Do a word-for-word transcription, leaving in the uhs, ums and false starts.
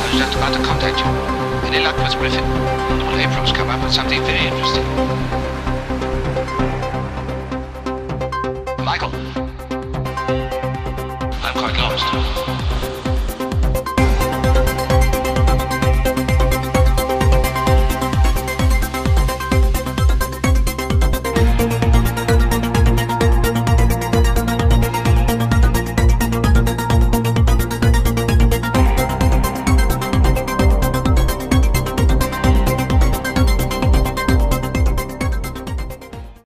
I was just about to contact you. Any luck with Griffin? Well, April's come up with something very interesting. Michael? I'm quite lost.